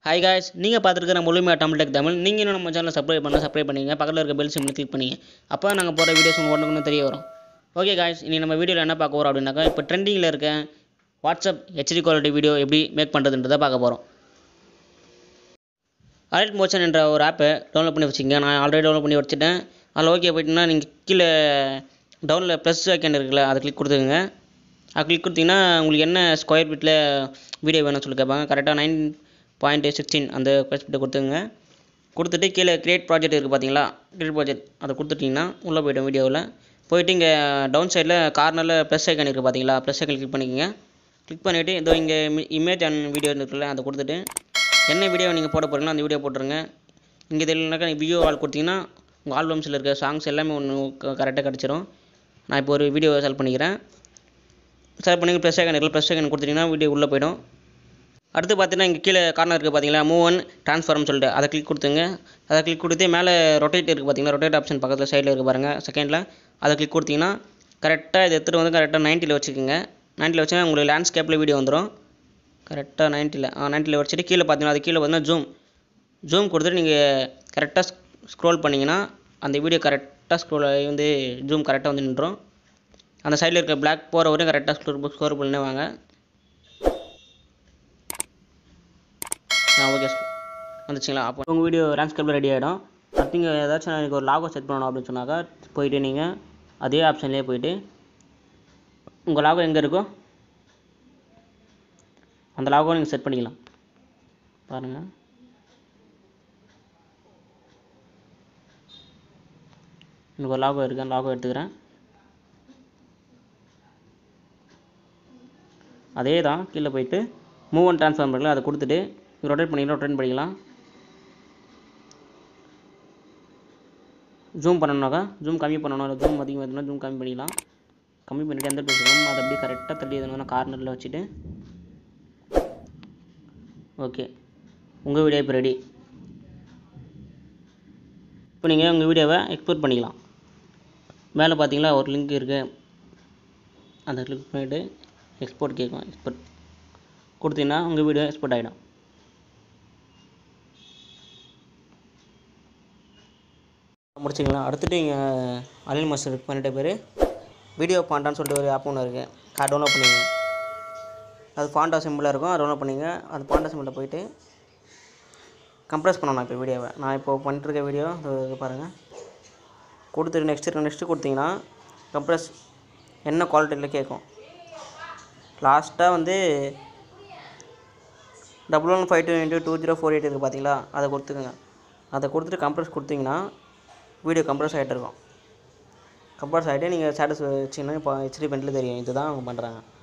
Hi guys, நீங்கள் பார்த்துருக்க நம்ம முழுமையாக தமிழ் தமிழ். நீங்கள் இன்னும் நம்ம சேனலை சப்ஸ்கிரைப் பண்ணிங்க, பக்கத்தில் இருக்க பெல் சிம்மில் கிளிக் பண்ணிங்க. அப்போ நாங்கள் போகிற வீடியோஸ் உங்களுக்கு ஒன்று தெரிய வரும். ஓகே காய்ஸ், இனி நம்ம வீடியோவில் என்ன பார்க்க போகிறோம் அப்படின்னாக்கா, இப்போ ட்ரெண்டிங்கில் இருக்க வாட்ஸ்அப் ஹெச்டி குவாலிட்டி வீடியோ எப்படி மேக் பண்ணுறதுன்றதை பார்க்க போகிறோம். அலைட் மோஷன் என்ற ஒரு ஆப்பை டவுன்லோட் பண்ணி வச்சுக்கோங்க. நான் ஆல்ரெடி டவுன்லோட் பண்ணி வச்சுட்டேன். அதில் ஓகே போய்ட்டுன்னா நீங்கள் கீழே டவுனில் ப்ளஸ் ஐக்கன் இருக்குல்ல, அதை கிளிக் கொடுத்துக்குங்க. அது கிளிக் கொடுத்தீங்கன்னா உங்களுக்கு என்ன ஸ்கொயர் ஃபீட்டில் வீடியோ வேணும்னு சொல்லி கேட்பாங்க. கரெக்டாக 9.16 அந்த ஸ்கொயர் ஃபீட்டை கொடுத்துங்க. கொடுத்துட்டு கீழே கிரியேட் ப்ராஜெக்ட் இருக்குது பார்த்தீங்களா, கிரியேட் ப்ராஜெக்ட் அதை கொடுத்துட்டிங்கன்னா உள்ளே போய்ட்டோம். வீடியோவில் போய்ட்டு இங்கே டவுன் சைடில் கார்னரில் ப்ளஸ் ஐக்கன் இருக்குது பார்த்தீங்களா, ப்ளஸ் ஐக்கன் கிளிக் பண்ணிக்கோங்க. கிளிக் பண்ணிவிட்டு இதோ இங்கே இமேஜ் அண்ட் வீடியோ இருக்குல்ல, அதை கொடுத்துட்டு என்ன வீடியோ நீங்கள் போட போகிறீங்களோ அந்த வீடியோ போட்டுருங்க. இங்கே தெரியலனாக்கா வியூ ஆல் கொடுத்தீங்கன்னா உங்கள் ஆல்பம்ஸில் இருக்க சாங்ஸ் எல்லாமே ஒன்று கரெக்டாக கிடச்சிரும். நான் இப்போ ஒரு வீடியோ செலக்ட் பண்ணிக்கிறேன். செலக்ட் பண்ணி ப்ளஸ் ஐக்கன் இருக்குல்ல, ப்ளஸ் ஐக்கன் கொடுத்தீங்கன்னா வீடியோ உள்ளே போய்டும். அடுத்து பார்த்தீங்கன்னா இங்கே கீழே கார்னர் இருக்குது பார்த்தீங்களா, மூவ் அண்ட் ட்ரான்ஸ்ஃபார்ம் சொல்லிட்டு அதை கிளிக் கொடுத்துங்க. அதை கிளிக் கொடுத்து மேலே ரொட்டேட் இருக்குது பார்த்தீங்களா, ரொட்டேட் ஆப்ஷன் பக்கத்தில் சைடில் இருக்குது பாருங்கள் செகண்டில், அதை கிளிக் கொடுத்தீங்கன்னா கரெக்டாக இது எடுத்துகிட்டு வந்து கரெக்டாக 90 வச்சுக்கோங்க. 90 வச்சுன்னா உங்களுக்கு லேண்ட்ஸ்கேப்பில் வீடியோ வந்துடும். கரெக்டாக 90 வச்சுட்டு கீழே பார்த்தீங்கன்னா அது கீழே பார்த்தீங்கன்னா ஜூம் கொடுத்துட்டு நீங்கள் கரெக்டாக ஸ்க்ரோல் பண்ணிங்கன்னா அந்த வீடியோ கரெக்டாக ஸ்க்ரோல் ஆகி வந்து ஜூம் கரெக்டாக வந்து நின்றோம். அந்த சைடில் இருக்க பிளாக் போகிற வரையும் கரெக்டாக ஸ்கோர் பண்ணி வாங்க. ஓகே வந்துச்சுங்களா, அப்போ உங்கள் வீடியோ லேண்ட்ஸ்கேப்பில் ரெடி ஆகிடும். அடுத்து நீங்கள் ஏதாச்சும் எனக்கு ஒரு லாகோ செட் பண்ணணும் அப்படின்னு சொன்னாக்கா போய்ட்டு நீங்கள் அதே ஆப்ஷன்லேயே போய்ட்டு உங்கள் லாகோ எங்கே இருக்கோ அந்த லாகோ நீங்கள் செட் பண்ணிக்கலாம். பாருங்கள், எனக்கு ஒரு லாகோ இருக்குது, அந்த லாகோ எடுத்துக்கிறேன். அதே தான் கீழே போய்ட்டு மூவ் அண்ட் ட்ரான்ஸ்ஃபார்ம் இருக்குல்ல, அதை கொடுத்துட்டு ரொட்டேட் பண்ணிக்கலாம். ஜூம் பண்ணணுனாக்கா ஜூம் கம்மி பண்ணணும், இல்லை ஜூம் அதிகமாக இருந்தால் ஜூம் கம்மி பண்ணிக்கலாம். கம்மி பண்ணிவிட்டு எந்த பேசுகிறோம் அதை அப்படியே கரெக்டாக தள்ளி எதுனா கார்னரில் வச்சுட்டு ஓகே, உங்கள் வீடியோ இப்போ ரெடி. இப்போ நீங்கள் உங்கள் வீடியோவை எக்ஸ்போர்ட் பண்ணிக்கலாம். மேலே பார்த்தீங்களா ஒரு லிங்க் இருக்குது, அதை கிளிக் பண்ணிவிட்டு எக்ஸ்போர்ட் கேட்கும். எக்ஸ்போர்ட் கொடுத்தீங்கன்னா உங்கள் வீடியோ எக்ஸ்போர்ட் ஆகிடும். முடிச்சிக்கலாம். அடுத்துட்டு இங்கே அலைட் மோஷன் கிளிக் பண்ணிட்ட பேர் வீடியோ பாண்டான்னு சொல்லிட்டு ஒரு ஆப் ஒன்று இருக்குது, அதை டவுன்லோட் பண்ணிங்க. அது பாண்டா சிம்பிளாக இருக்கும், அதை டவுன்லோட் பண்ணிங்க. அது பாண்டா சிம்பிளில் போய்ட்டு கம்ப்ரஸ் பண்ணணும். இப்போ வீடியோவை நான் இப்போ பண்ணிட்டுருக்க வீடியோ இது பாருங்கள். கொடுத்துட்டு நெக்ஸ்ட்டு கொடுத்தீங்கன்னா கம்ப்ரஸ் என்ன குவாலிட்டியில் கேட்கும். லாஸ்ட்டாக வந்து 1152x2048 இருக்குது பார்த்தீங்களா, அதை கொடுத்துக்கோங்க. அதை கொடுத்துட்டு கம்ப்ரஸ் கொடுத்தீங்கன்னா வீடியோ கம்ப்ரஸ் ஆகிட்டு இருக்கும். கம்ப்ரஸ் ஆகிட்டு நீங்கள் ஸ்டேட்டஸ் வச்சிங்கன்னா இப்போ ஹெச்டி பென்ட்டில் தெரியும் இதுதான் அவங்க பண்ணுறாங்க.